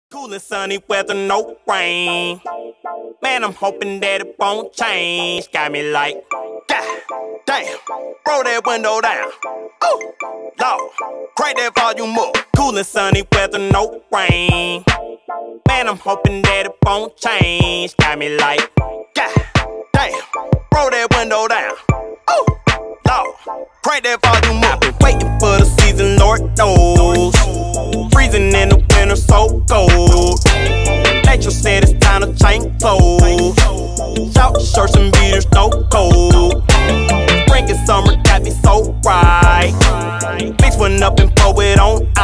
Cool and sunny weather, no rain. Man, I'm hoping that it won't change. Got me like, God damn, roll that window down. Ooh, Lord, crank that volume up. Cool and sunny weather, no rain. Man, I'm hoping that it won't change. Got me like, God damn, roll that window down. Ooh, Lord, crank that volume up. I've been waiting for the season, Lord knows. Freezing in the winter, so cold. Nature said it's time to change clothes. Short shirts and beaters, no cold. Spring and summer got me so right. Mix one up and pour it on